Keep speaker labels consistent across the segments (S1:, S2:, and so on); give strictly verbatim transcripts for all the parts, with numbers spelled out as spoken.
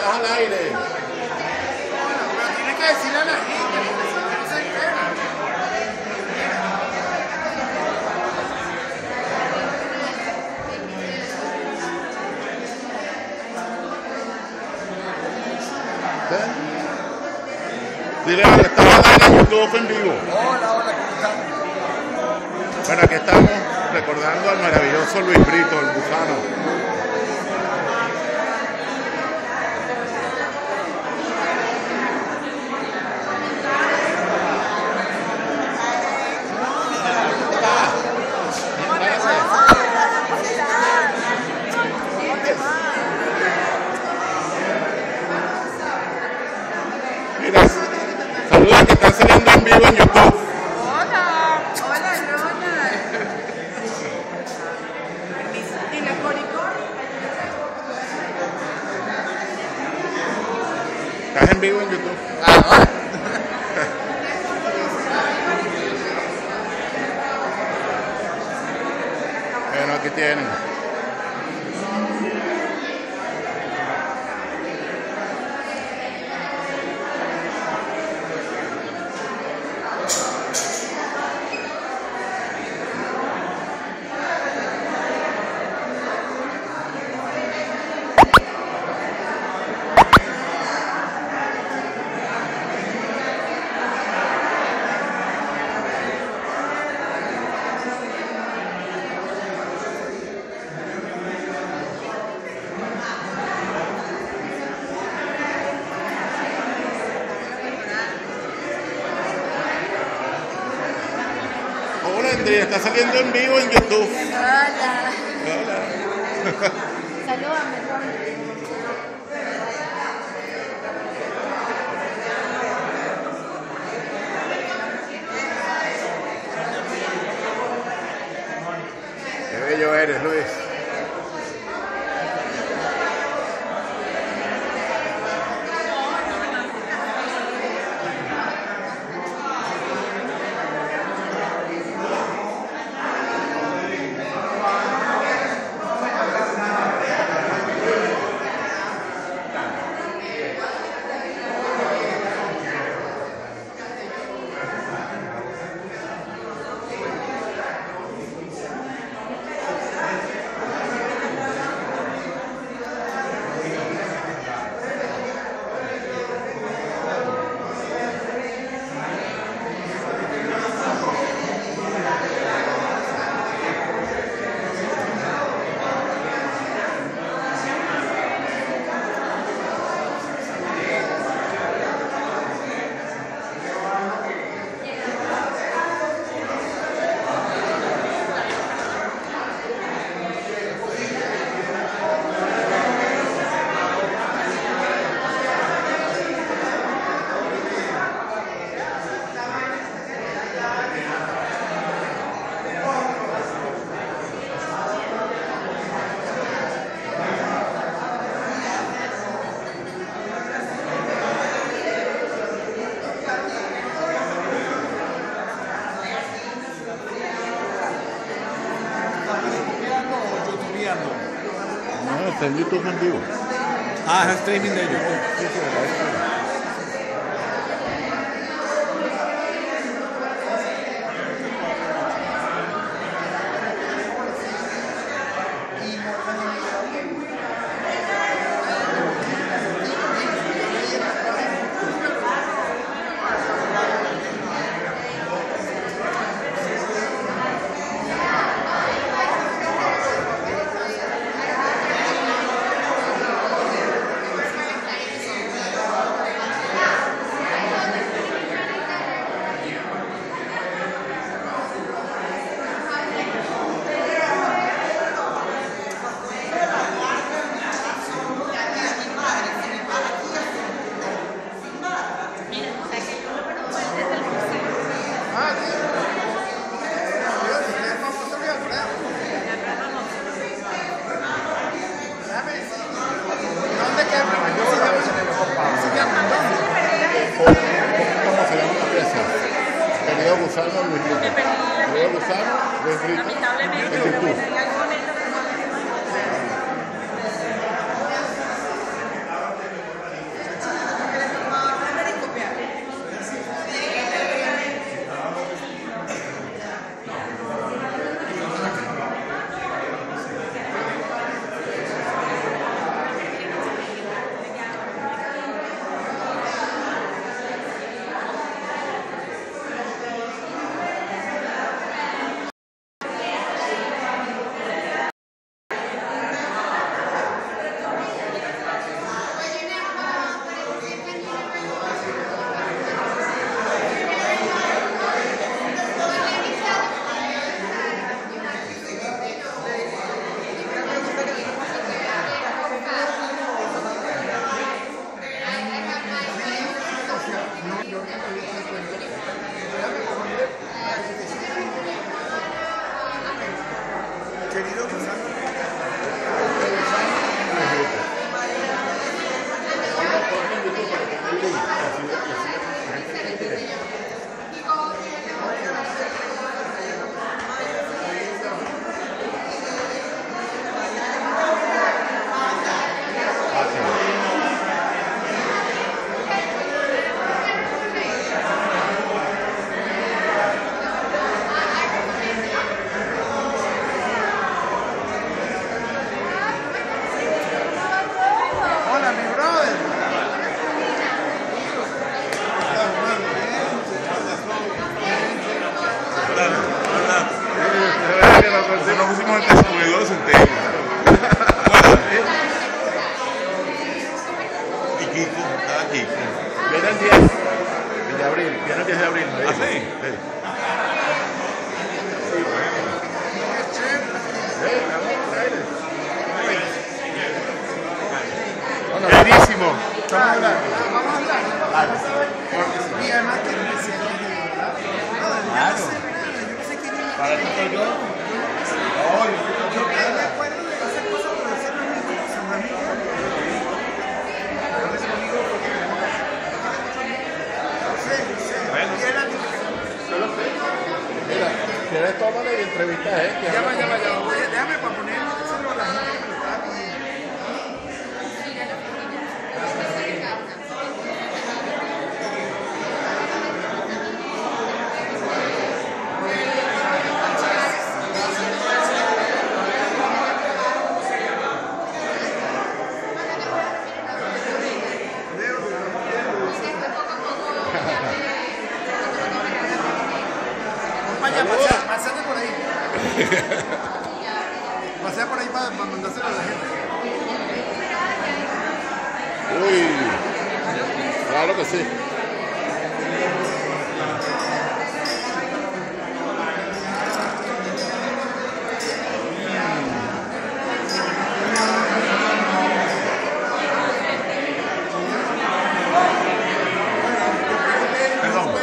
S1: estás al aire.
S2: Pero tienes que decirle a la gente, porque si no se entera.
S1: Dile que estás al aire en YouTube en vivo.
S2: Hola, hola, ¿cómo están?
S1: Bueno, aquí estamos recordando al maravilloso Luis Brito, el gusano. Mira, saludos que están saliendo en vivo en YouTube.
S3: Hola, hola, Ronald. Dile, Coricor.
S1: Estás en vivo en YouTube.
S2: Ah,
S1: Bueno, aquí tienen. Hola, Andrea, está saliendo en vivo en YouTube.
S3: Hola.
S1: Hola.
S3: Salúdame, Ronald.
S1: Qué bello eres, Luis. No, está en YouTube en vivo.
S2: Ah, es streaming de YouTube.
S1: ¿Cómo se llama la pieza? Querido gusano, Luis Brito. Querido gusano, Luis Brito.
S3: Lamentablemente,
S1: En
S3: pero
S1: YouTube.
S3: bueno, en algún momento
S4: aquí.
S1: Viene el diez de abril, viene el diez de abril. me
S4: ¿Ah,
S1: dijo.
S4: sí?
S1: Sí. Bueno,
S2: Buenísimo. Estamos hablando. Vamos a hablar.
S1: vale.
S2: Y además que especiales de verdad. No, yo no sé nada. Yo no sé quién es.
S1: Para eso estoy yo.
S2: Yo me acuerdo de esas cosas por hacer los amigos. Son amigos. No sé, no sé. ¿Quién era?
S1: Mira, quieres tómale y entrevista a él. que
S2: Ya
S1: habla
S2: va, ya
S1: con-
S2: va, ya va. Oye, déjame para poner solo a la gente que me está pidiendo. Acompaña, pasea, pasate por ahí. Pasea por ahí para, para mandárselo a la gente.
S1: Uy, claro que sí.
S4: Perdón.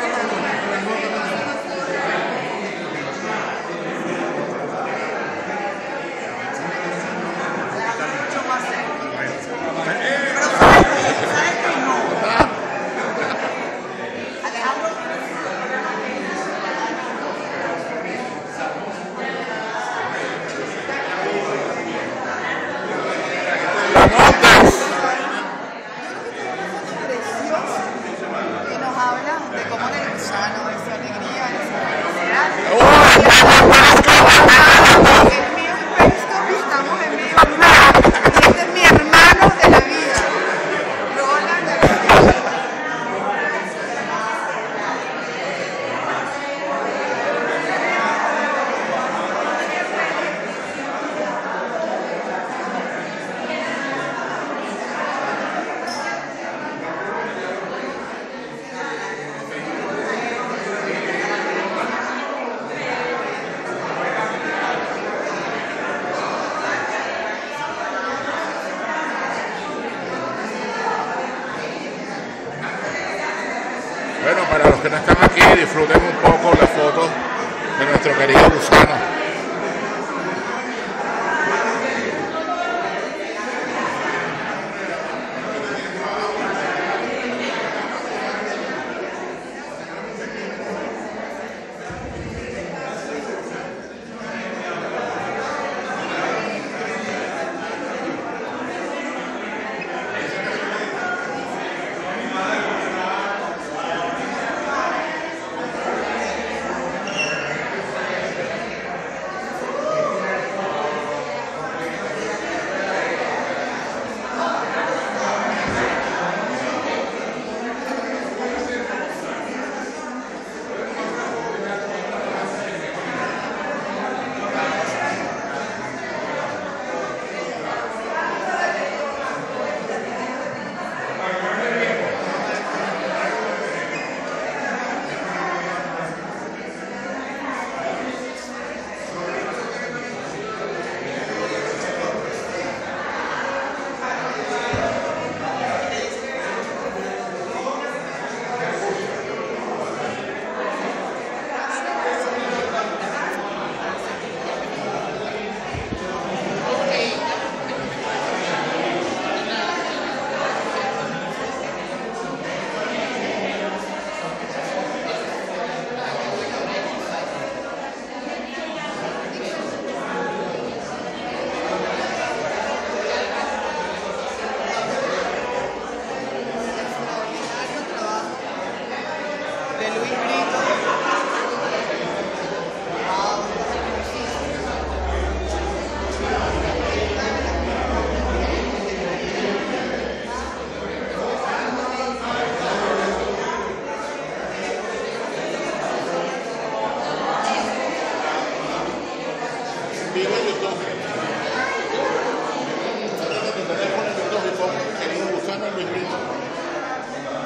S3: Precioso. Que nos habla de cómo en el gusano, de su alegría, de su felicidad. El mío es Periscope y estamos en vivo. Y este es mi hermano de la vida. Roland de la vida.
S1: Bueno, para los que no están aquí, disfruten un poco las fotos de nuestro querido gusano.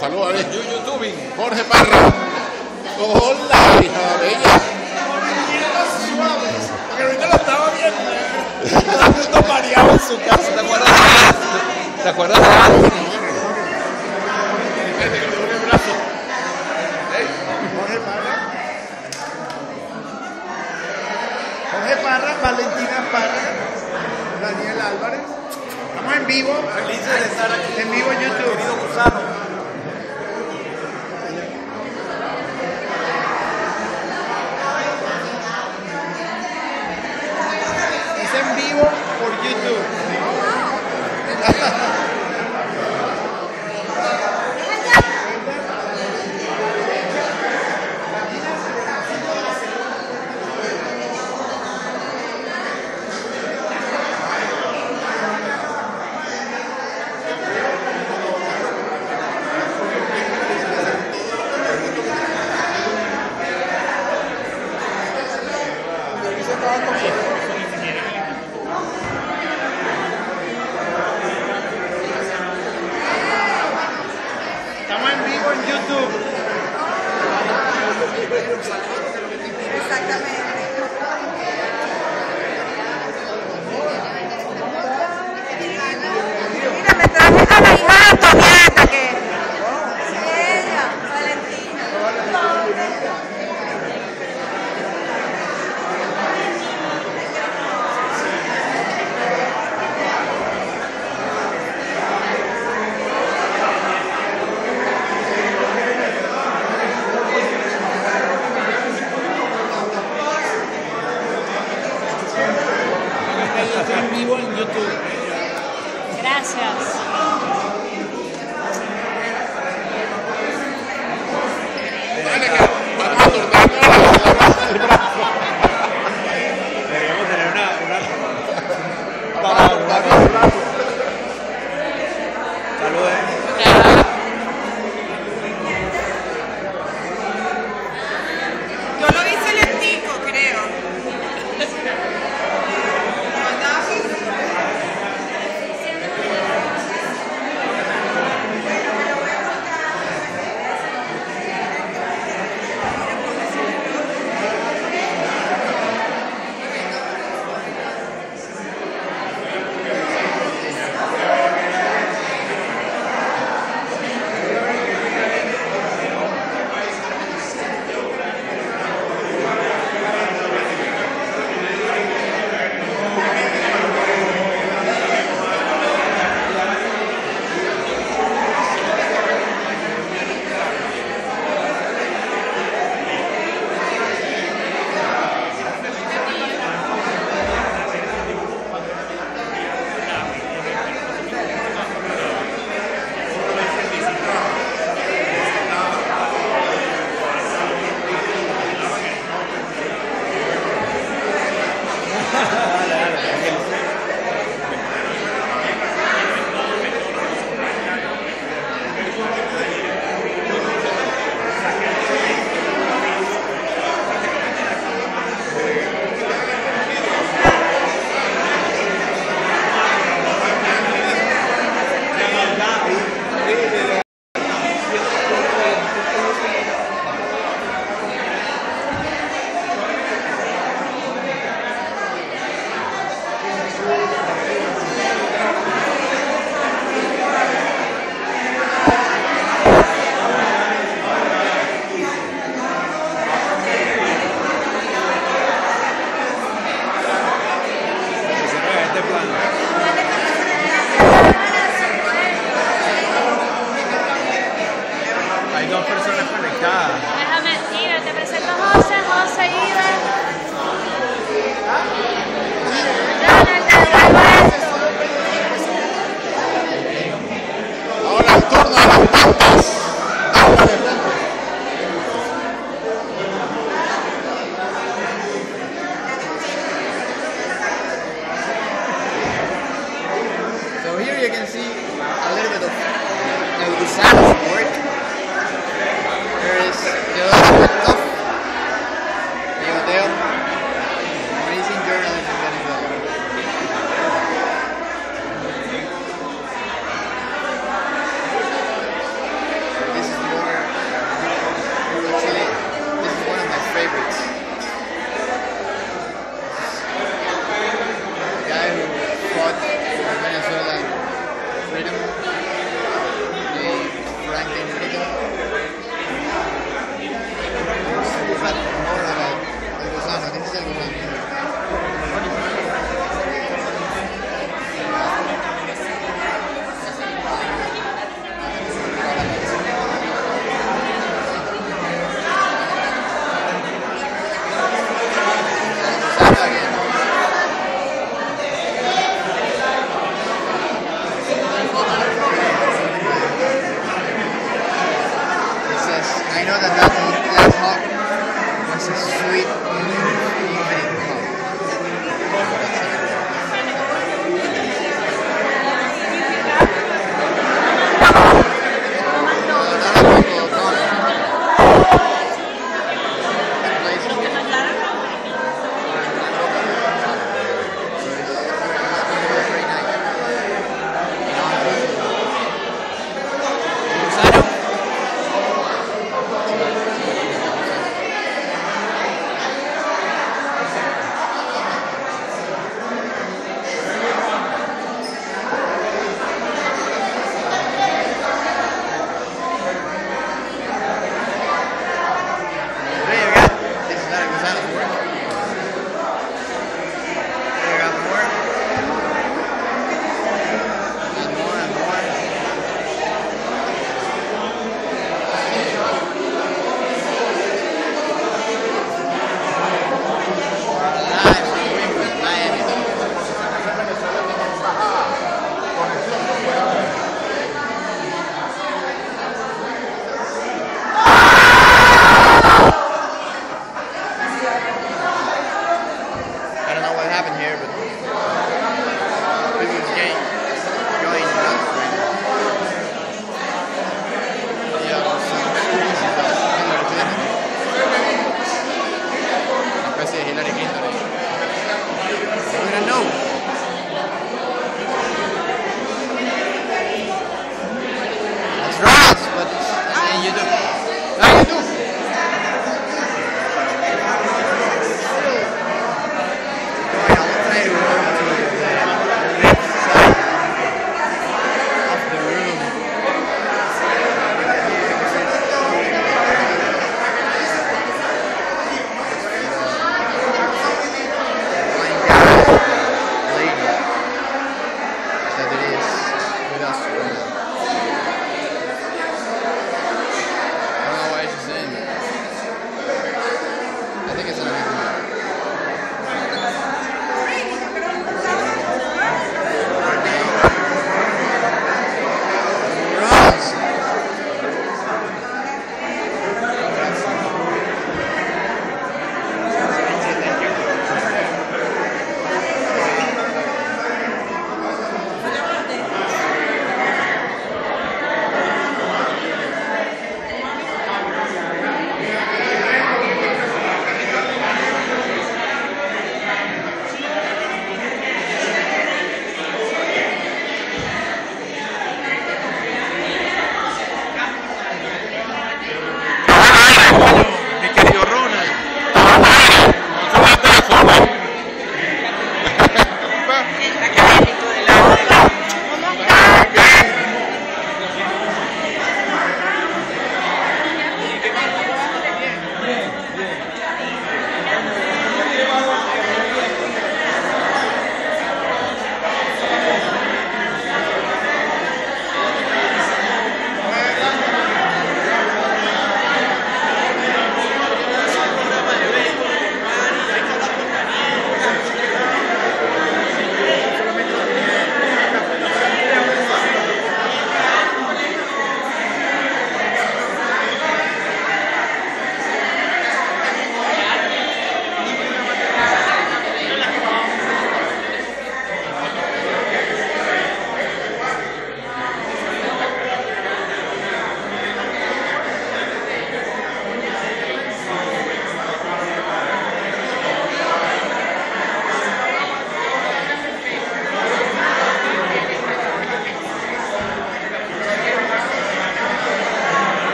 S1: saluda a
S4: YouTube.
S1: Jorge Parra. Hola, hija bella.
S4: Porque ahorita lo estaba viendo. Todo mareado en su casa. ¿Te acuerdas? ¿Te acuerdas?
S2: Jorge Parra. Jorge Parra, Valentina Parra, Daniel Álvarez. Estamos en vivo.
S4: Felices de estar aquí.
S2: En vivo en YouTube.
S4: Querido Gusano.
S2: Es en vivo por YouTube. Estamos en vivo en YouTube.
S3: Exactamente. Mira, me traje a la hija de Antonieta, que ella, Valentina.
S2: Está en vivo en YouTube.
S5: Gracias.
S1: Dale, que vamos a tornar el brazo.
S4: Deberíamos tener una. una...
S1: Vamos a tornar el brazo.
S4: Saludos.
S3: Yo lo hice lentico, creo. Andaba así.
S4: Hay dos personas conectadas.
S5: Déjame, mira, te presento a José, José Ida. Ronald, Alberto.
S1: Ahora el turno de las plantas. Habla de plantas.
S6: So here you can see a little bit of El Gusano's work. There is the other top, the hotel. Amazing journalism getting done.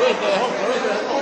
S1: Oíste, dejó, oíste, dejó.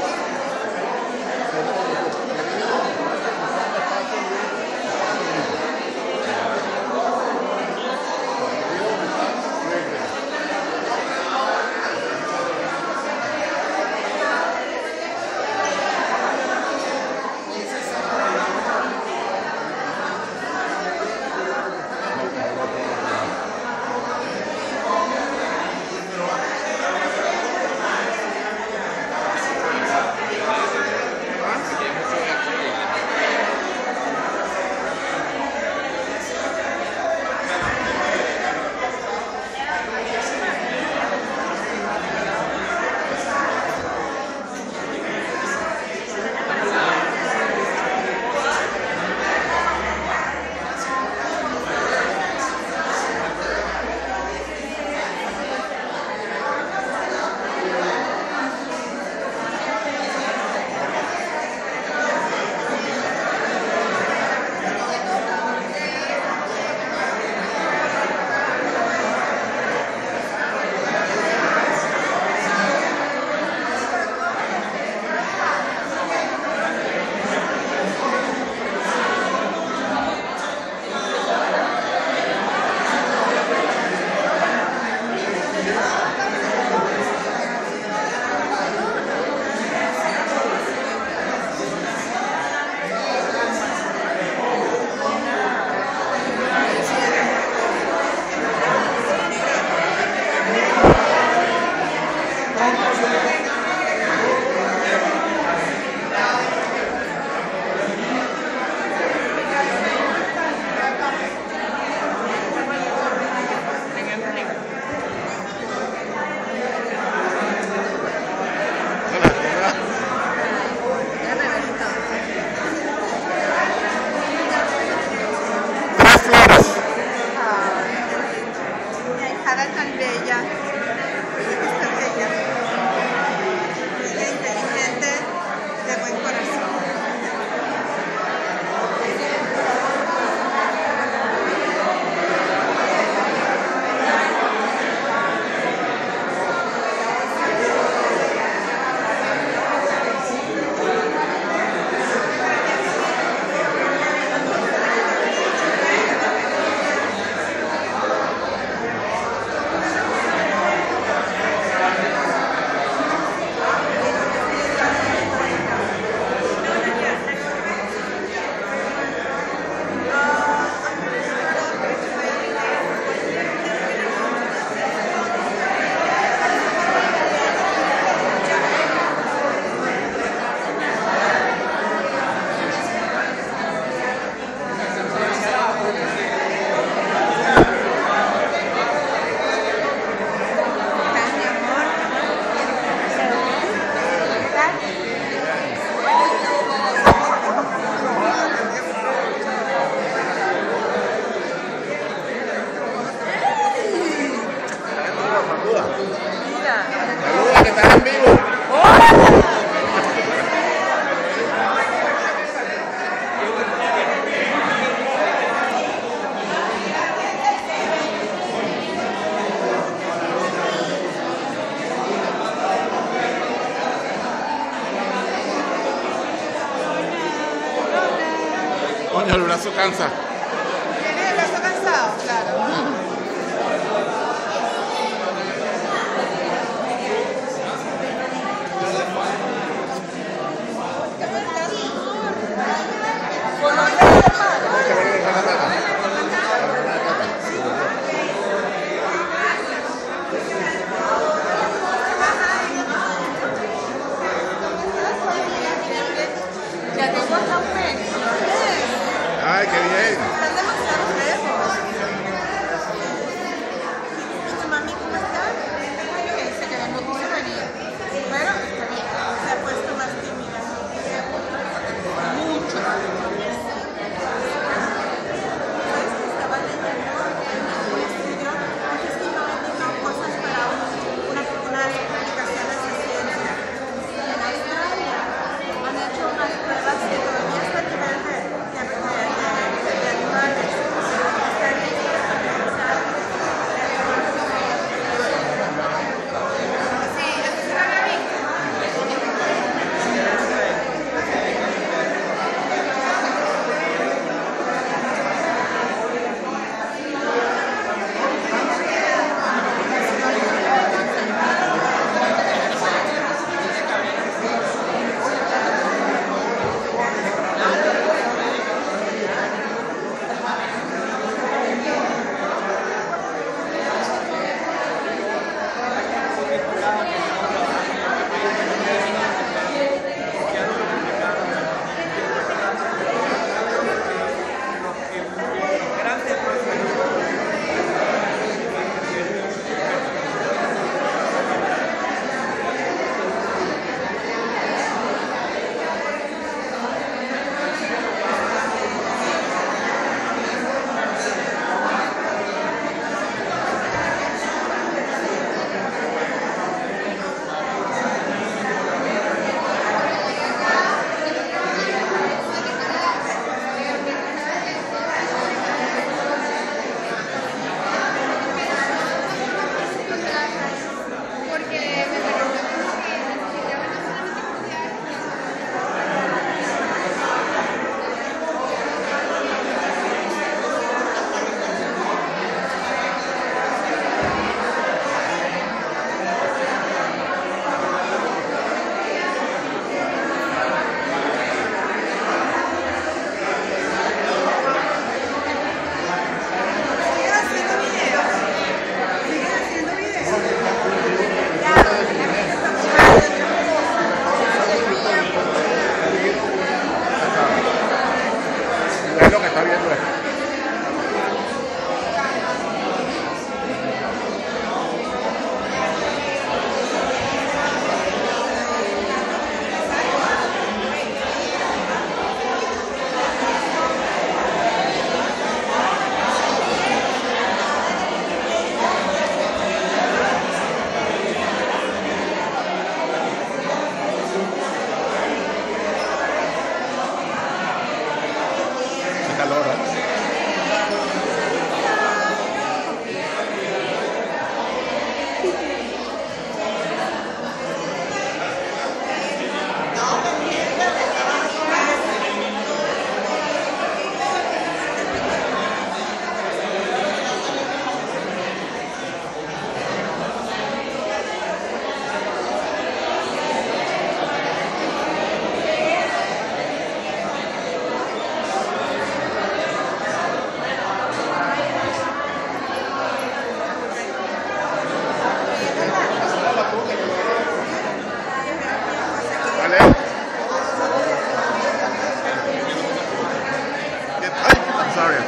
S1: Coño, el brazo cansa.
S3: ¿Tienes el brazo cansado? Claro.
S5: Ya tengo hasta un mes.
S1: Ay, qué bien.
S3: Están demasiado lejos. ¿Y tu mami cómo está?
S5: Que dice que no quiso venir. Pero está bien.
S3: Se ha puesto más tímida.
S5: Mucho.
S3: Estaba leyendo un estudio que es que no vendió cosas para un- una, unas publicaciones de ciencia. En Australia han hecho unas pruebas que todavía está a nivel de, de, de, de, de animales.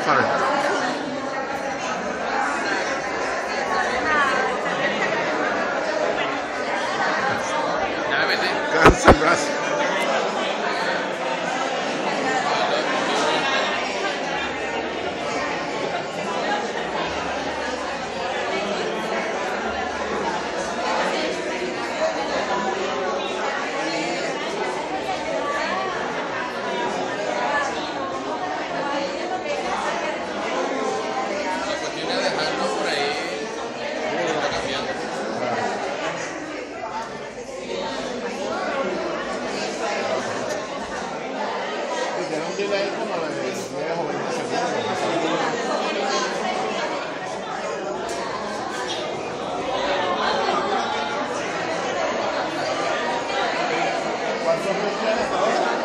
S1: saber.
S6: Ya me metí.
S1: Cansa el brazo.
S6: La cuestión es dejarlo por ahí. Como está cambiando.
S1: Y tiene un delay como de diez o veinte segundos. ¿Cuántos tienes ahora?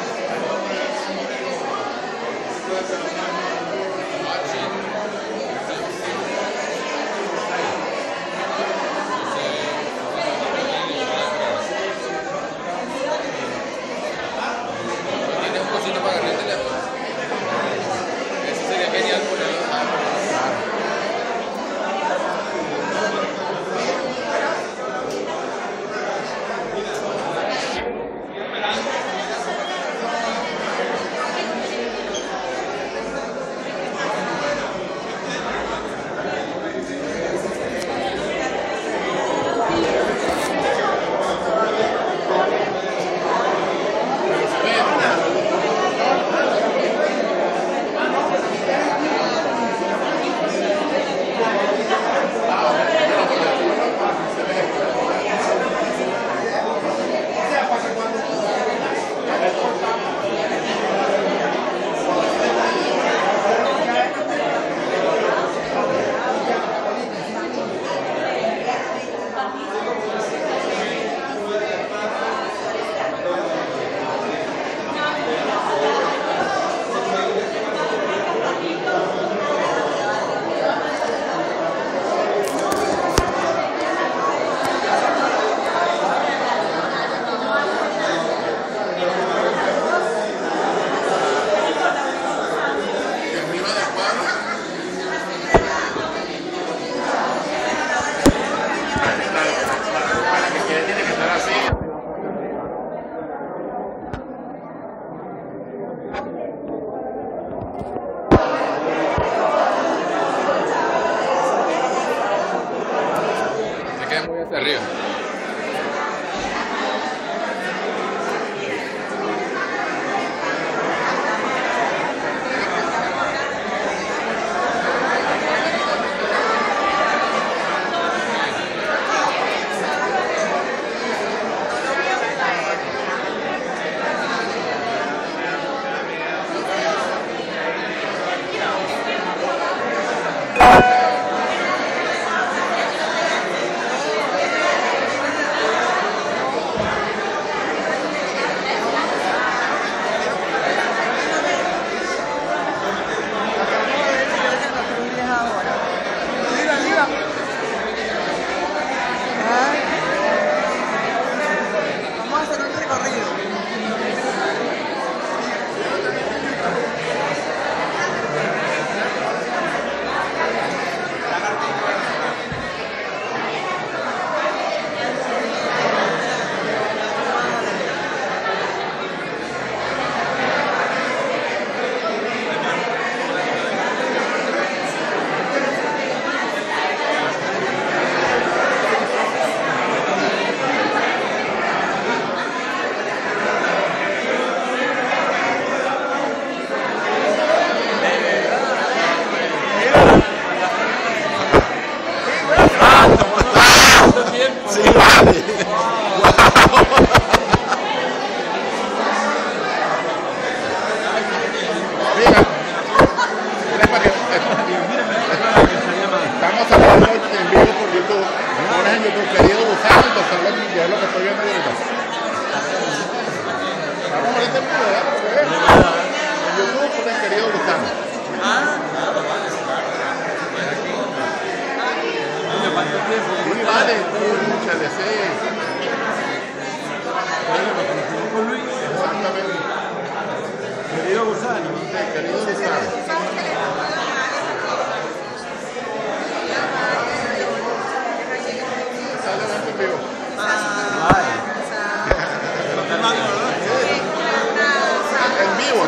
S6: Tienes un cosito para agarrar el teléfono. Eso sería genial ponerlo. Para que quede tiene que estar así. Se queda muy hacia arriba.
S3: Vamos a hacer un recorrido.
S1: Sí, vale. Mira, mira para que- estamos hablando en vivo por YouTube. Pones en YouTube querido gusano y te sale lo que es lo que estoy viendo ahorita. Vamos a ver este video, ¿verdad? Para que vean. En YouTube pones querido gusano. Sí, vale, mucha de sí. Exactamente.
S2: Querido gusano.
S1: Sí, querido gusano.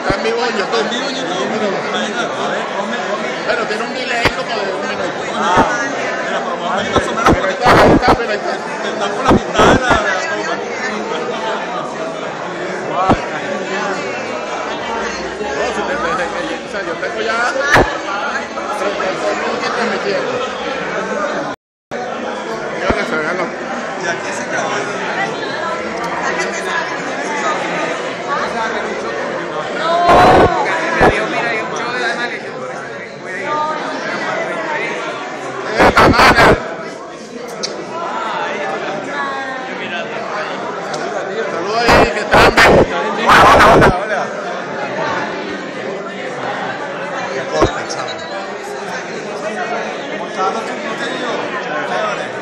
S1: está en vivo en YouTube.
S4: En vivo en YouTube. Imagínate, a ver, ponme, ponme.
S1: Pero tiene un delay como de un minuto.
S4: Ah, mira, pero vamos más o menos
S1: Pero está, ahí está, pero ahí está.
S4: está por la mitad de la, de la toma. Wow, está genial.
S1: No, si te, desde que yo- o sea, yo tengo ya treinta y seis mil que transmitiendo. Quiero que se vean los...
S4: Y aquí se acabó.
S1: ¡Eh, Manner! Saludos ahí, que están bien.
S4: Hola, hola, hola. Qué corte, chaval. ¿Cómo está tu contenido? Chévere.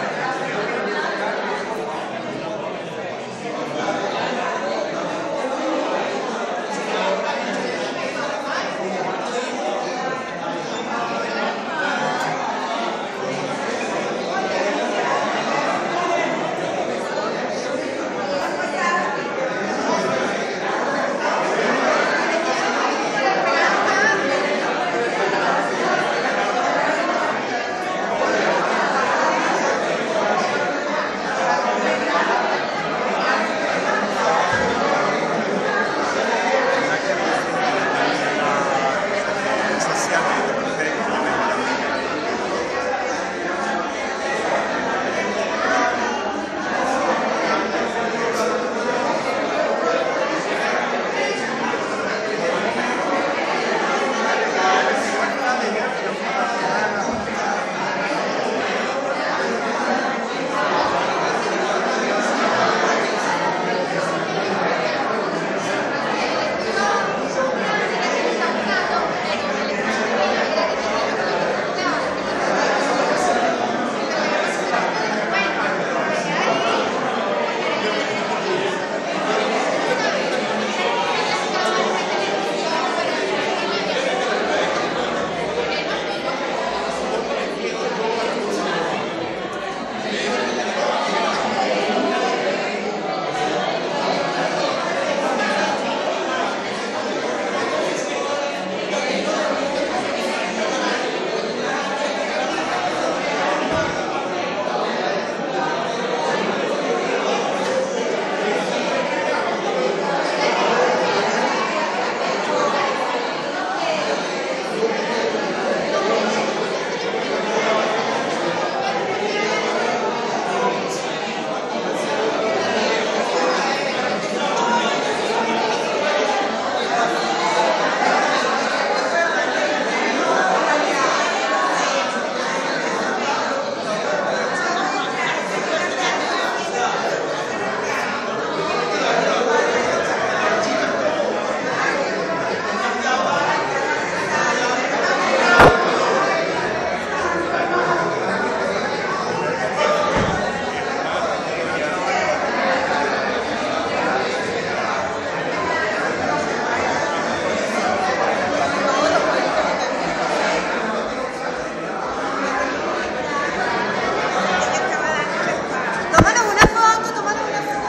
S3: Tómanos una foto, tómanos una foto.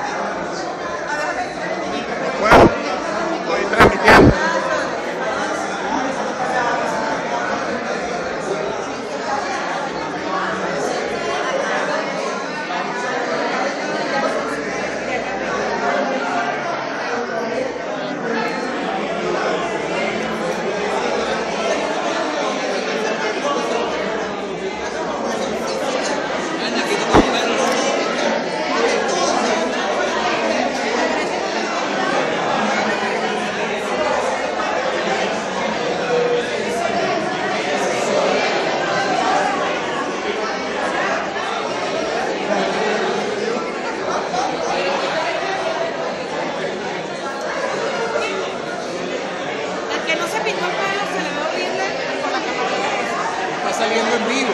S1: Bueno, voy transmitiendo.
S3: El que no se pintó el pelo se le ve horrible con la cámara.
S6: Está saliendo en vivo.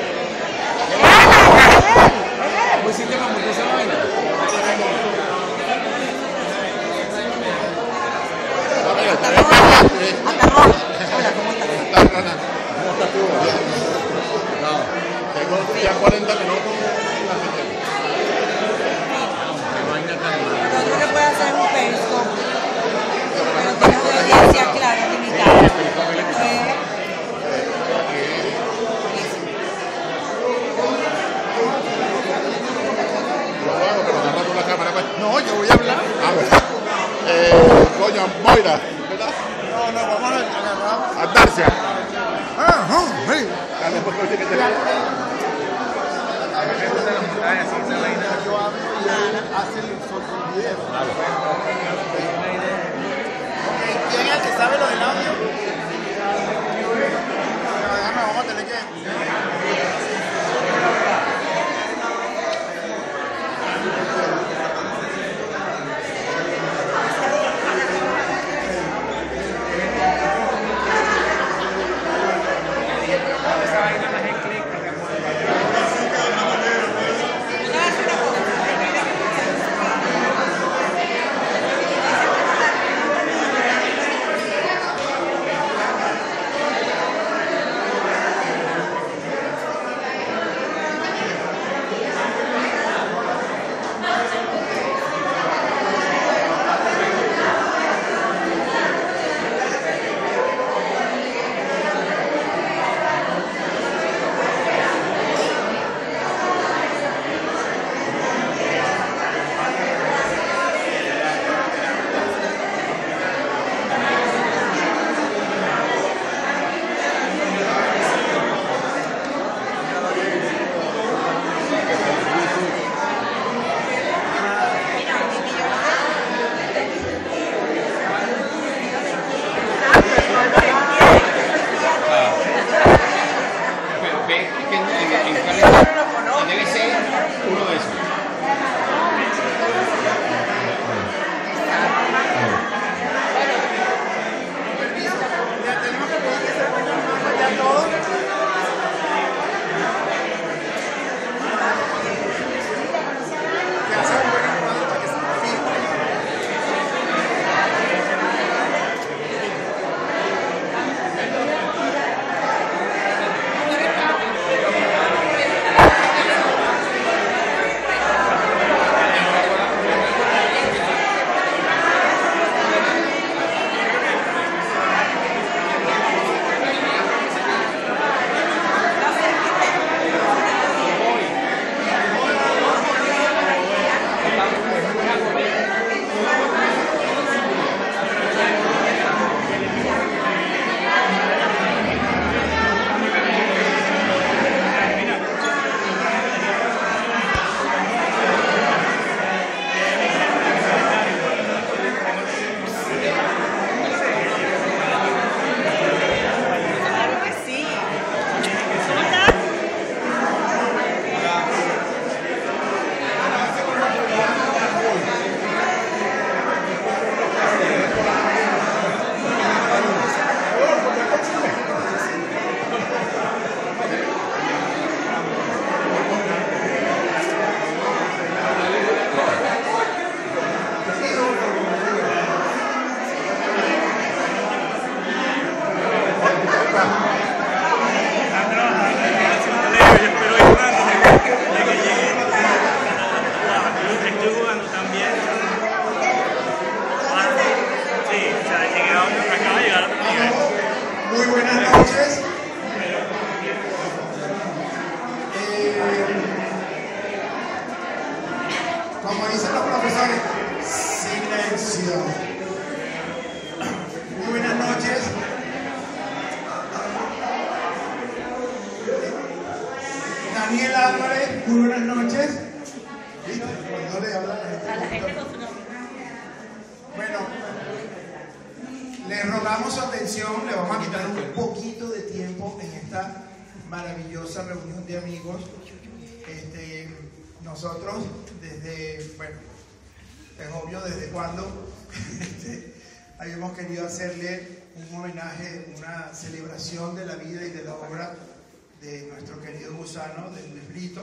S6: ¿Cómo hiciste para montar esa vaina?
S1: Hasta roja.
S3: Hasta roja. Hola, ¿cómo estás?
S1: Está rana. ¿Cómo estás tú? No. Tengo ya cuarenta minutos.
S6: Qué vaina tan
S3: Lo otro que puede hacer es un periscope. Pero tienes
S2: No, no, vamos a agarrar.
S1: Andarcia.
S2: Ah, no, hey.
S1: Ah, después que te
S2: Yo hablo y él hace el otro video. Ok, ¿quién es el que sabe lo del audio? No, déjame, vamos a tener que... Como dicen los profesores, silencio. Muy buenas noches. Daniel Álvarez, muy buenas noches. ¿Viste? Cuando le hablan a la gente. Bueno, le rogamos su atención, le vamos a quitar un poquito de tiempo en esta maravillosa reunión de amigos. Este, nosotros desde, bueno, es obvio desde cuando este, habíamos querido hacerle un homenaje, una celebración de la vida y de la obra de nuestro querido Gusano, del librito.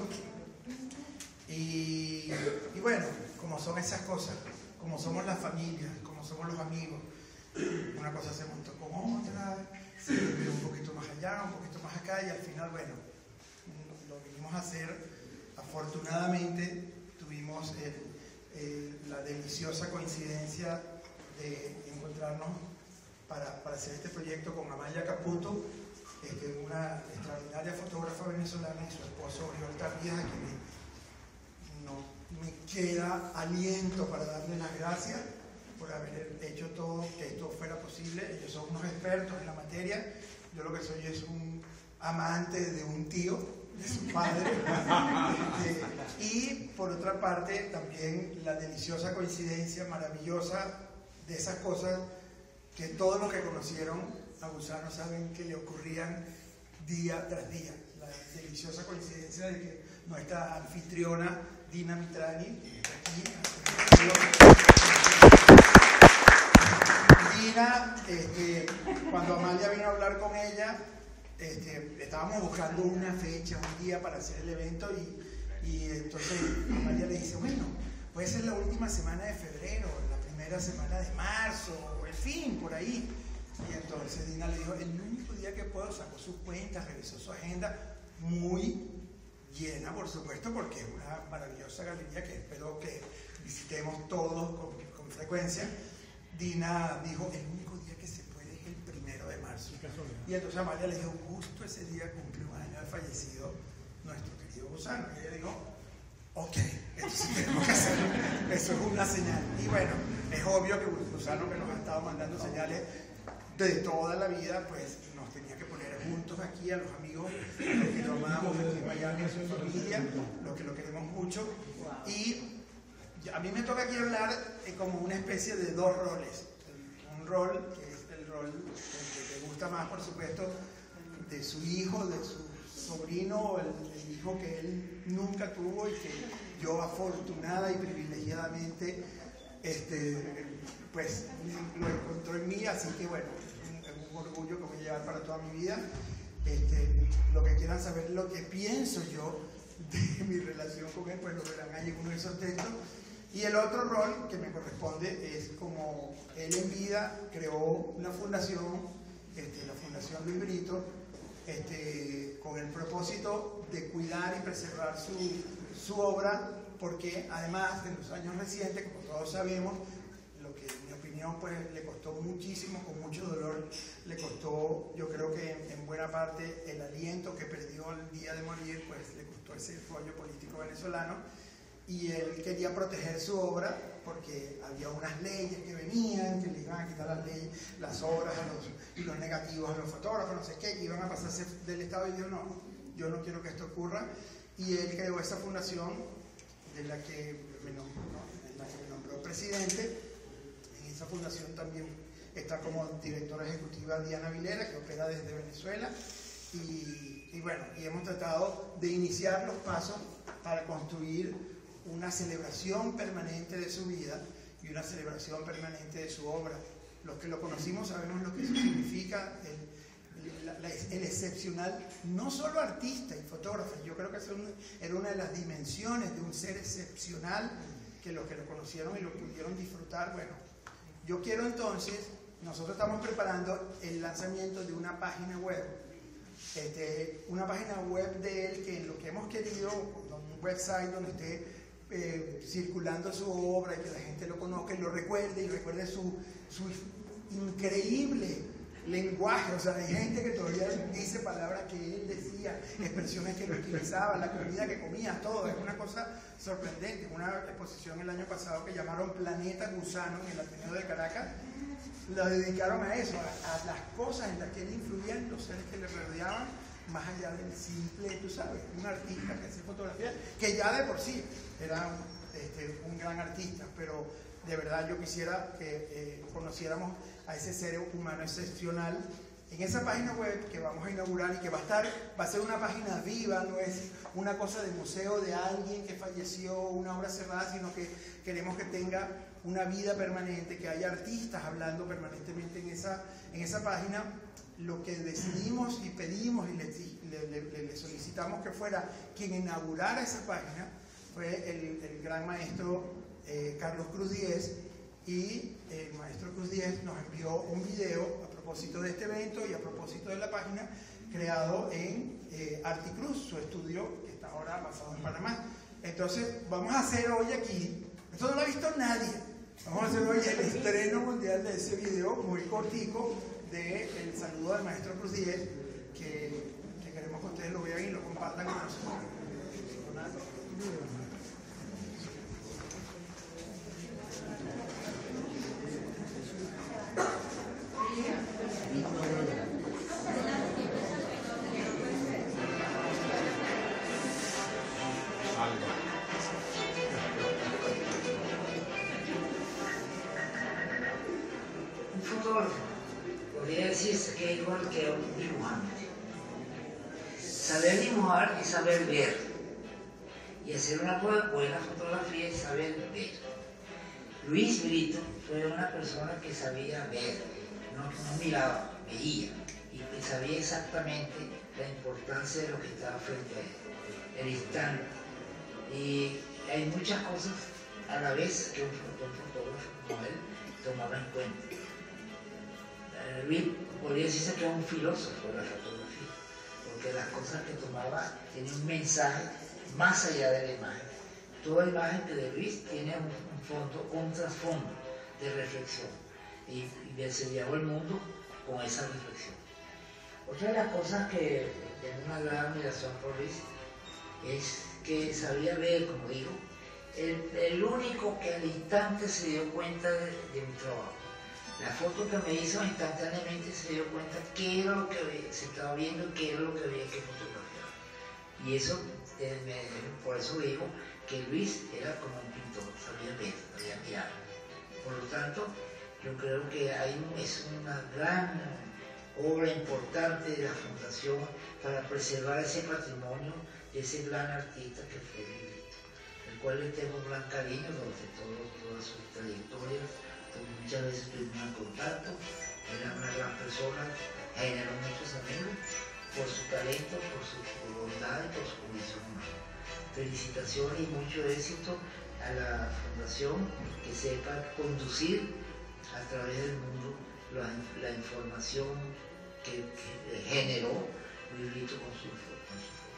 S2: Y, y bueno, como son esas cosas, como somos las familias, como somos los amigos, una cosa se montó con otra, se ve un poquito más allá, un poquito más acá, y al final, bueno, lo vinimos a hacer. Afortunadamente tuvimos el, el, la deliciosa coincidencia de encontrarnos para, para hacer este proyecto con Amaya Caputo, este, una extraordinaria fotógrafa venezolana, y su esposo Oriol Tardías, a quien me, no me queda aliento para darle las gracias por haber hecho todo que esto fuera posible. Ellos son unos expertos en la materia. Yo lo que soy es un amante de un tío, de su padre. Este, y por otra parte, también la deliciosa coincidencia maravillosa de esas cosas que todos los que conocieron a Gusano saben que le ocurrían día tras día. La deliciosa coincidencia de que nuestra anfitriona Dina Mitrani, aquí, Dina, este, cuando Amalia vino a hablar con ella, este, estábamos buscando una fecha, un día para hacer el evento y, y entonces Amalia le dice, bueno, puede ser la última semana de febrero, la primera semana de marzo, en fin, por ahí. Y entonces Dina le dijo, el único día que puedo, sacó sus cuentas, revisó su agenda, muy llena, por supuesto, porque es una maravillosa galería que espero que visitemos todos con, con frecuencia. Dina dijo, el único día que se puede es el primero de marzo. Y entonces Amalia le dijo, justo ese día cumplió un año de fallecido nuestro querido Gusano. Y ella dijo, ok, entonces tenemos que hacerlo. Eso es una señal. Y bueno, es obvio que Gusano, que nos ha estado mandando señales de toda la vida, pues nos tenía que poner juntos aquí a los amigos, a los que lo amamos aquí en Miami, a su familia, los que lo queremos mucho. Y a mí me toca aquí hablar eh, como una especie de dos roles. Un rol que es el rol que me gusta más, por supuesto, de su hijo, de su sobrino, el, el hijo que él nunca tuvo y que yo afortunada y privilegiadamente este, pues lo encontró en mí, así que bueno, es un, un orgullo que voy a llevar para toda mi vida. Este, lo que quieran saber, lo que pienso yo de mi relación con él, pues lo verán ahí en uno de esos textos. Y el otro rol que me corresponde es como él en vida creó una fundación, este, la Fundación Luis Brito, este, con el propósito de cuidar y preservar su, su obra, porque además en los años recientes, como todos sabemos, lo que en mi opinión pues le costó muchísimo, con mucho dolor, le costó, yo creo que en, en buena parte el aliento que perdió el día de morir, pues le costó ese rollo político venezolano. Y él quería proteger su obra porque había unas leyes que venían, que le iban a quitar las leyes, las obras a los, y los negativos a los fotógrafos, no sé qué, que iban a pasarse del Estado, y dijo, no, yo no quiero que esto ocurra. Y él creó esa fundación de la que me nombró, en la que me nombró presidente. En esa fundación también está como directora ejecutiva Diana Vilera, que opera desde Venezuela. Y, y bueno, y hemos tratado de iniciar los pasos para construir una celebración permanente de su vida y una celebración permanente de su obra. Los que lo conocimos sabemos lo que eso significa, el, la, la, el excepcional, no solo artista y fotógrafo, yo creo que eso era una de las dimensiones de un ser excepcional que los que lo conocieron y lo pudieron disfrutar. Bueno, yo quiero entonces, nosotros estamos preparando el lanzamiento de una página web, este, una página web de él, que lo que hemos querido, un website donde esté Eh, circulando su obra y que la gente lo conozca y lo recuerde y recuerde su, su increíble lenguaje. O sea, hay gente que todavía dice palabras que él decía, expresiones que él utilizaba, la comida que comía, todo. Es una cosa sorprendente. Una exposición el año pasado que llamaron Planeta Gusano en el Ateneo de Caracas, la dedicaron a eso, a, a las cosas en las que él influía en los seres que le rodeaban, más allá del simple, tú sabes, un artista que hace fotografía, que ya de por sí era este, un gran artista, pero de verdad yo quisiera que eh, conociéramos a ese ser humano excepcional. En esa página web que vamos a inaugurar y que va a estar, va a ser una página viva, no es una cosa de museo de alguien que falleció, una obra cerrada, sino que queremos que tenga una vida permanente, que haya artistas hablando permanentemente en esa, en esa página. Lo que decidimos y pedimos y le, le, le, le solicitamos que fuera quien inaugurara esa página fue el, el gran maestro eh, Carlos Cruz Díez, y el maestro Cruz Díez nos envió un video a propósito de este evento y a propósito de la página, creado en eh, Articruz, su estudio que está ahora basado en Panamá. Entonces vamos a hacer hoy aquí, esto no lo ha visto nadie, vamos a hacer hoy el estreno mundial de ese video muy cortico, del saludo del maestro Cruz Díez, que, que queremos que ustedes lo vean y lo compartan con nosotros.
S7: decirse que es igual que un dibujante. Saber dibujar es saber ver. Y hacer una buena fotografía es saber ver. Luis Brito fue una persona que sabía ver, no, no miraba, veía. Y sabía exactamente la importancia de lo que estaba frente a él, el instante. Y hay muchas cosas a la vez que un fotógrafo como él tomaba en cuenta. Eh, Luis podría decirse que es un filósofo de la fotografía, porque las cosas que tomaba tienen un mensaje más allá de la imagen. Toda imagen que de Luis tiene un, un fondo, un trasfondo de reflexión, y, y se llevó el mundo con esa reflexión. Otra de las cosas que tengo una gran admiración por Luis es que sabía ver, como digo, el, el único que al instante se dio cuenta de, de mi trabajo. La foto que me hizo instantáneamente se dio cuenta qué era lo que se estaba viendo, qué era lo que había que fotografiar. Y eso, eh, me, por eso digo que Luis era como un pintor, sabía ver, sabía mirar. Por lo tanto, yo creo que hay un, es una gran obra importante de la Fundación para preservar ese patrimonio de ese gran artista que fue Luis Brito, el cual le tengo un gran cariño durante todo, toda su trayectoria. Muchas veces tuvimos en contacto, era una gran persona, generó muchos amigos por su talento, por su bondad y por su condición humana. Felicitaciones y mucho éxito a la Fundación, que sepa conducir a través del mundo la, la información que, que generó Luis Brito con su, con su foto.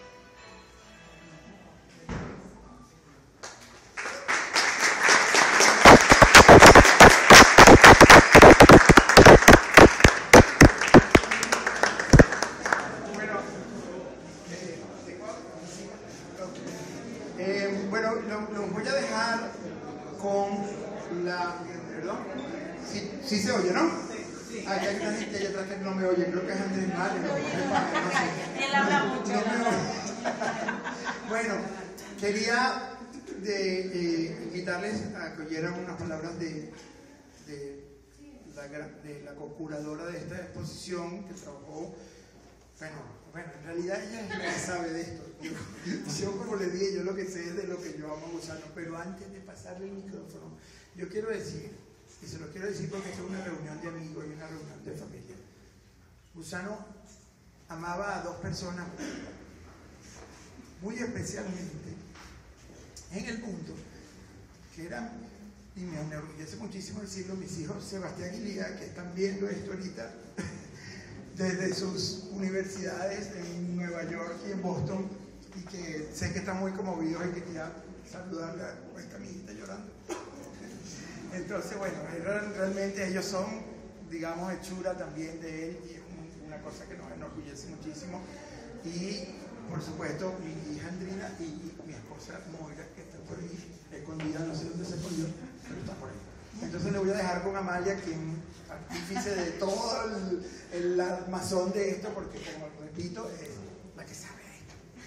S2: Eh, bueno, los lo voy a dejar con la... ¿Perdón? Sí, sí se oye, ¿no? Ah, ya que la gente allá atrás que no me oye, creo que es Andrés Mario. No,
S5: él habla mucho.
S2: No me oye. Bueno, quería de, eh, invitarles a que oyeran unas palabras de, de, la, de la co-curadora de esta exposición que trabajó. Bueno, bueno, en realidad ella es la que sabe de esto. Yo, yo como le dije, yo lo que sé es de lo que yo amo a Gusano, pero antes de pasarle el micrófono, yo quiero decir, y se lo quiero decir porque esto es una reunión de amigos y una reunión de familia. Gusano amaba a dos personas muy especialmente, en el punto que eran, y me enorgullece muchísimo decirlo, mis hijos Sebastián y Lía, que están viendo esto ahorita, desde sus universidades en Nueva York y en Boston, y que sé que están muy conmovidos y que quería saludarla con esta amiguita llorando. Entonces, bueno, realmente ellos son, digamos, hechura también de él, y es un, una cosa que nos enorgullece muchísimo. Y, por supuesto, mi hija Andrina y mi esposa Moira, que está por ahí, escondida, no sé dónde se escondió, pero está por ahí. Entonces le voy a dejar con Amalia, quien artífice de todo el, el armazón de esto, porque como repito, es la que sabe de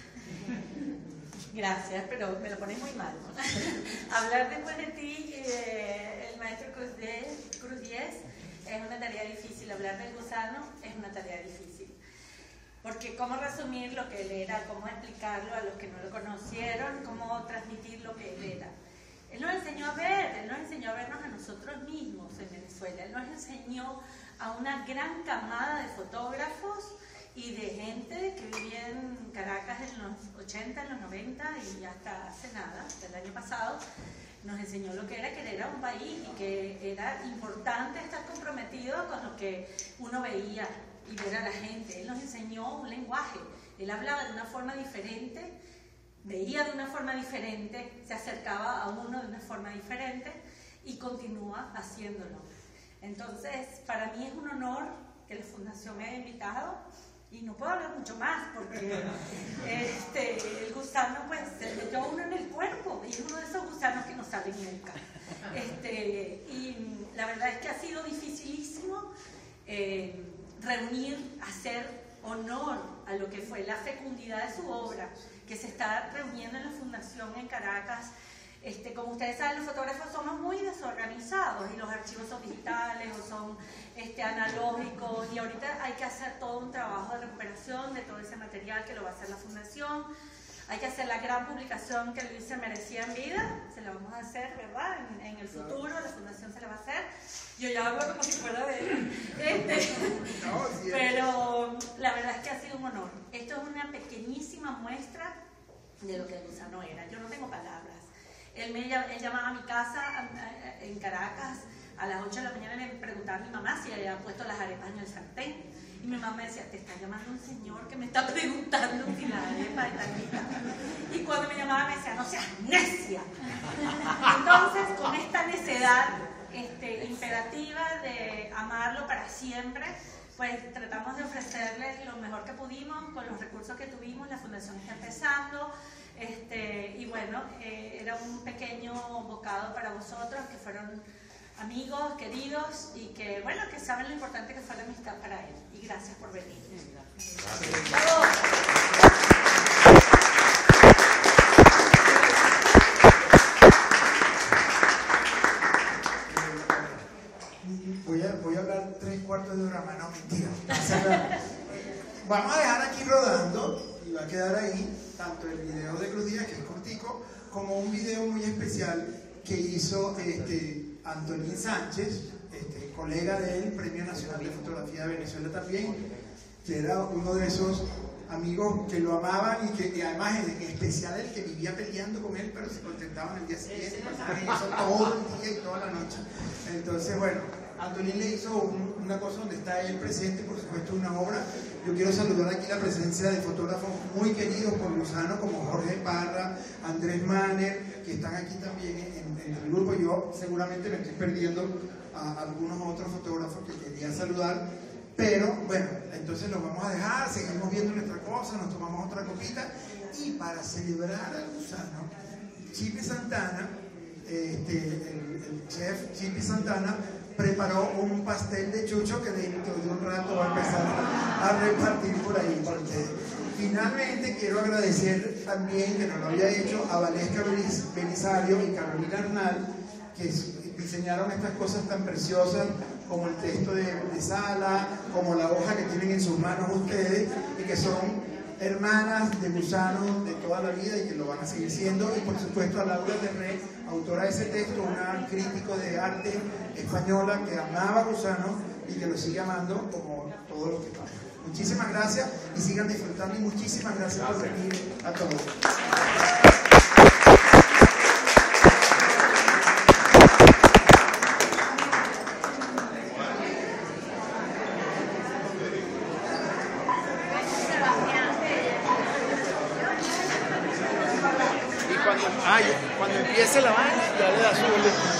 S2: esto.
S5: Gracias, pero me lo pones muy mal, ¿no? Hablar después de ti, eh, el maestro Cruz Diez, es una tarea difícil. Hablar del Gusano es una tarea difícil. Porque cómo resumir lo que él era, cómo explicarlo a los que no lo conocieron, cómo transmitir lo que él era. Él nos enseñó a ver, él nos enseñó a vernos a nosotros mismos en Venezuela. Él nos enseñó a una gran camada de fotógrafos y de gente que vivía en Caracas en los ochenta, en los noventa y hasta hace nada, hasta el año pasado. Nos enseñó lo que era querer a un país y que era importante estar comprometido con lo que uno veía y ver a la gente. Él nos enseñó un lenguaje. Él hablaba de una forma diferente, veía de una forma diferente, se acercaba a uno de una forma diferente y continúa haciéndolo. Entonces, para mí es un honor que la Fundación me haya invitado, y no puedo hablar mucho más porque este, el gusano pues se metió a uno en el cuerpo y es uno de esos gusanos que no salen nunca. Este, y la verdad es que ha sido dificilísimo eh, reunir, hacer honor a lo que fue la fecundidad de su obra, que se está reuniendo en la Fundación en Caracas, Este, como ustedes saben, los fotógrafos somos muy desorganizados y los archivos son digitales o son este, analógicos, y ahorita hay que hacer todo un trabajo de recuperación de todo ese material que lo va a hacer la fundación. Hay que hacer la gran publicación que Luis se merecía en vida, se la vamos a hacer, ¿verdad? En, en el futuro, la fundación se la va a hacer. Yo ya hablo como si fuera de él. Este, pero la verdad es que ha sido un honor. Esto es una pequeñísima muestra de lo que el gusano era. Yo no tengo palabras. Él, me, él llamaba a mi casa en Caracas a las ocho de la mañana y me preguntaba a mi mamá si había puesto las arepas en el sartén. Y mi mamá me decía, te está llamando un señor que me está preguntando si la arepa está lista. Y cuando me llamaba me decía, no seas necia. Entonces, con esta necedad este, imperativa de amarlo para siempre, pues tratamos de ofrecerles lo mejor que pudimos con los recursos que tuvimos. La fundación está empezando. Este, y bueno, eh, era un pequeño bocado para vosotros que fueron amigos, queridos, y que bueno, que saben lo importante que fue la amistad para él. Y gracias por venir.
S2: Voy a, voy a hablar tres cuartos de hora más, no, mentira. Vamos a dejar aquí rodando y va a quedar ahí tanto el video de Cruz Díaz, que es cortico, como un video muy especial que hizo este, Antonín Sánchez, este, colega del Premio Nacional de Fotografía de Venezuela también, que era uno de esos amigos que lo amaban y que y además en especial el que vivía peleando con él, pero se contentaban el día siguiente, pasaban eso todo el día y toda la noche. Entonces, bueno, Antonín le hizo un, una cosa donde está él presente, por supuesto, una obra. Yo quiero saludar aquí la presencia de fotógrafos muy queridos por Gusano, como Jorge Parra, Andrés Manner, que están aquí también en, en el grupo. Yo seguramente me estoy perdiendo a algunos otros fotógrafos que quería saludar, pero bueno, entonces los vamos a dejar, seguimos viendo nuestra cosa, nos tomamos otra copita, y para celebrar al Gusano, Chipi Santana, este, el, el chef Chipi Santana, preparó un pastel de chucho que dentro de un rato va a empezar a repartir por ahí. Porque finalmente quiero agradecer también, que nos lo había hecho, a Valesca Belisario y Carolina Arnal, que diseñaron estas cosas tan preciosas como el texto de, de Sala, como la hoja que tienen en sus manos ustedes, y que son hermanas de Gusano de toda la vida y que lo van a seguir siendo. Y por supuesto a Laura Terré, autora de ese texto, una crítico de arte española que amaba a Gusano y que lo sigue amando como todos los que estamos. Muchísimas gracias y sigan disfrutando, y muchísimas gracias por venir a todos.
S4: Ah, cuando empiece la vaina, ya le da su boleto.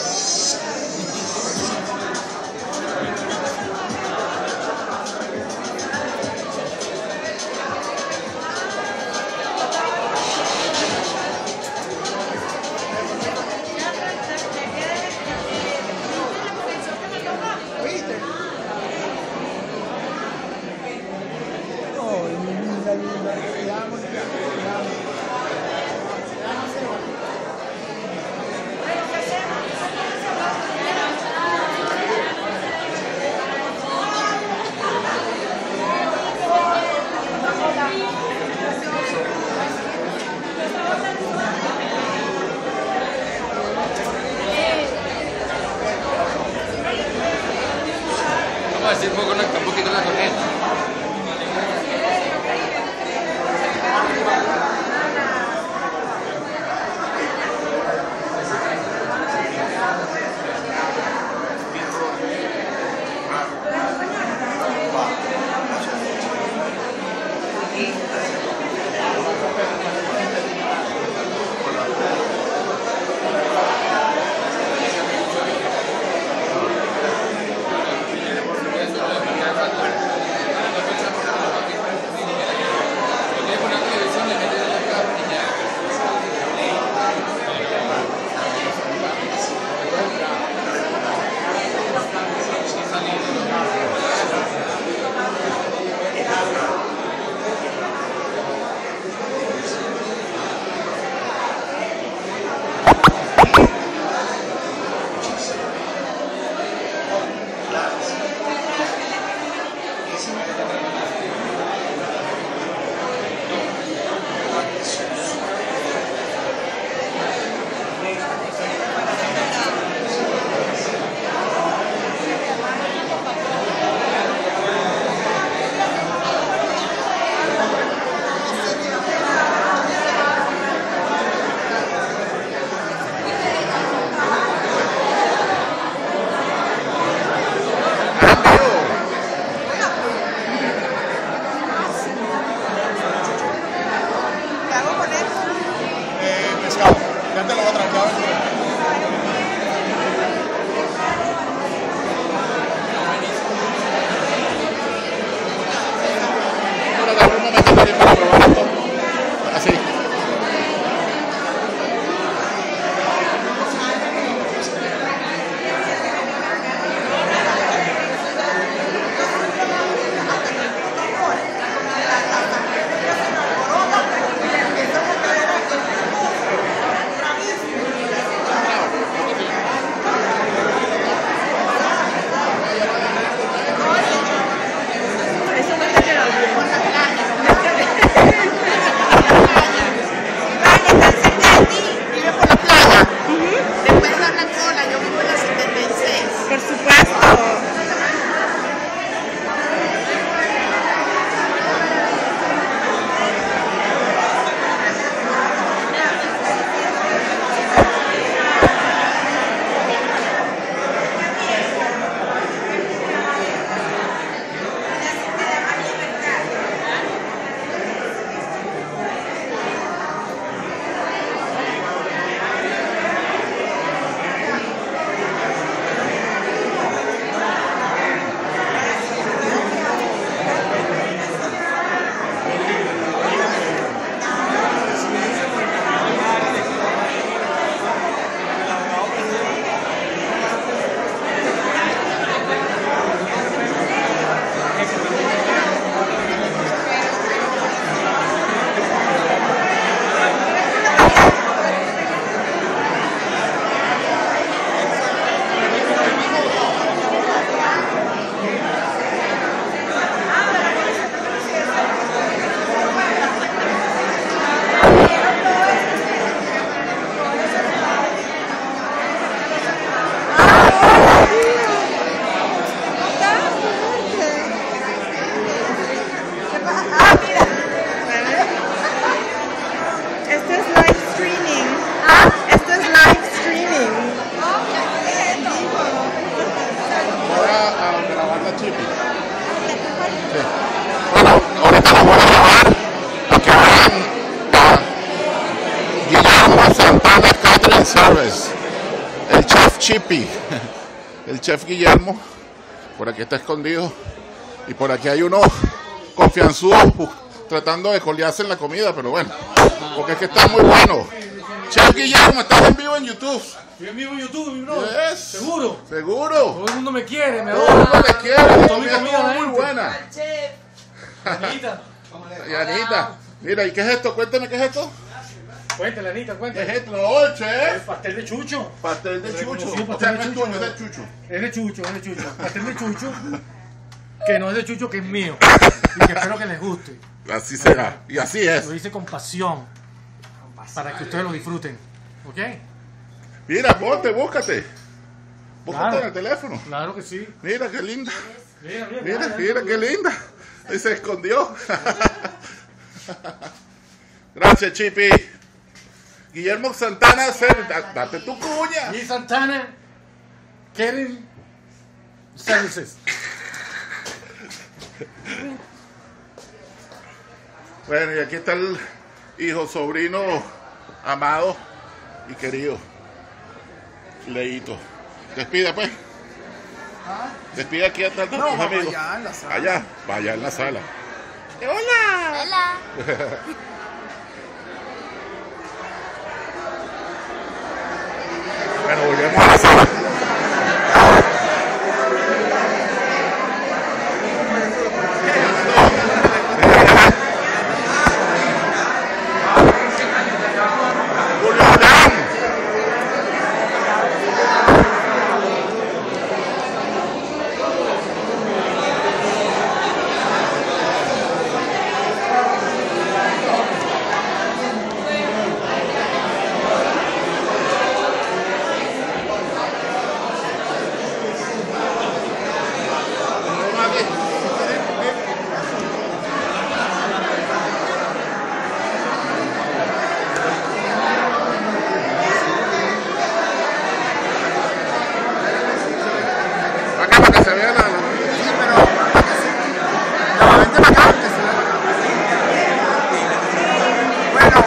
S6: Así puedo conectar un poquito la corriente.
S1: Chippy, el chef Guillermo. Por aquí está escondido. Y por aquí hay unos confianzudos uh, tratando de colearse en la comida, pero bueno, porque es que está muy bueno. Chef Guillermo, estás en vivo en YouTube.
S4: Estoy en vivo en YouTube, mi bro.
S1: Yes.
S4: ¿Seguro?
S1: Seguro.
S4: Todo el mundo me quiere, me
S1: Todo el mundo
S4: adora.
S1: te quiere. La
S4: Toda mi
S1: comida
S4: comida,
S1: estuvo
S4: la
S1: muy
S4: gente.
S1: buena.
S4: Anita,
S1: Y Anita, mira, ¿y qué es esto? Cuéntame, ¿qué es esto?
S4: cuéntale, Anita,
S1: ¿Qué
S4: cuéntale.
S1: es esto? No,
S4: El
S1: chef.
S4: pastel de Chucho.
S1: Pastel de Chucho.
S4: Reconocido
S1: O
S4: pastel
S1: sea,
S4: de
S1: no es
S4: Chucho,
S1: tuyo, es
S4: ¿no?
S1: de Chucho.
S4: Es de Chucho, es de Chucho. Pastel de Chucho, que no es de Chucho, que es mío. Y que espero que les guste.
S1: Así será. Y así es.
S4: Lo hice con pasión. Para que ustedes lo disfruten. ¿Ok?
S1: Mira, ponte, búscate. Búscate
S4: Claro.
S1: en el teléfono.
S4: Claro que sí.
S1: Mira, qué linda.
S4: Mira, mira,
S1: Mira,
S4: mira,
S1: mira, qué linda. Y se escondió. Gracias, Chippy. Guillermo Santana, ser- da- date tu cuña.
S4: Y Santana, Kevin Services.
S1: Bueno, y aquí está el hijo, sobrino, amado y querido. Leito. Despida, pues. Despide aquí hasta tus
S2: No, vamos
S1: amigos.
S2: allá en la sala.
S1: Allá, vaya en la sala.
S3: Hola.
S1: Bueno, volvemos a la sala. Julián. Acá para que se vea la... la-
S2: Sí, pero para que se- no, vente para acá, que se vea para acá. Bueno,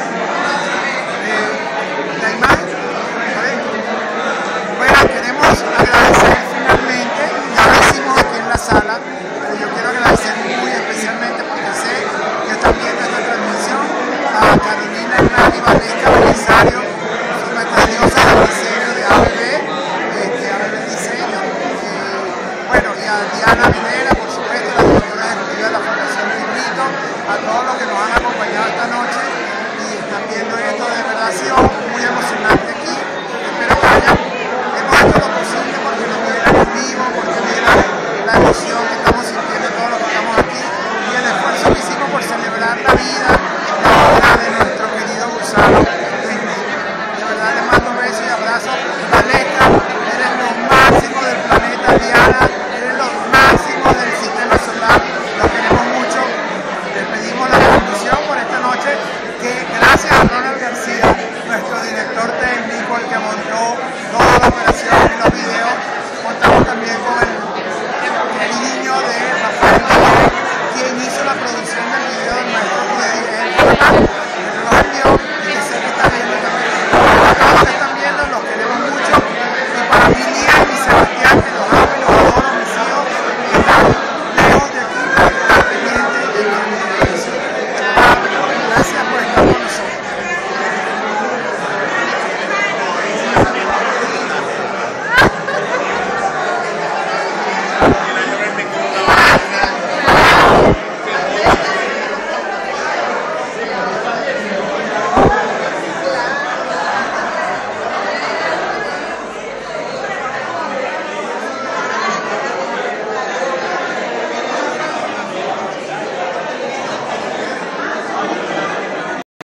S2: eh, la imagen, a ver. Bueno, queremos agradecer finalmente, ya lo hicimos aquí en la sala, pero yo quiero agradecer muy especialmente porque sé que están viendo esta transmisión a Carolina Hernán y Valesca Belisario, son nuestras diosas del diseño de A B B, este, A B B Diseño. eh, Bueno, y a Diana Videra, por supuesto, la directora ejecutiva de la Fundación Librito, a todos los que nos han acompañado esta noche y están viendo esto, de verdad ha sido muy emocionante aquí. Espero que hayan, hemos hecho lo posible porque nos vieran en vivo, porque vieran la emoción que estamos sintiendo todos los que estamos aquí y el esfuerzo que hicimos por celebrar la vida, la obra de nuestro querido Gusano. De verdad les mando un beso y abrazo. Valesca, eres lo máximo del planeta. Diana, eres lo máximo del sistema solar. Los queremos mucho. Les pedimos la bendición por esta noche. Que gracias a Ronald García, nuestro director técnico, el que montó toda la operación y los videos, contamos también con el, el niño de Rafael Guerrero, quien hizo la producción del video del maestro Rudy.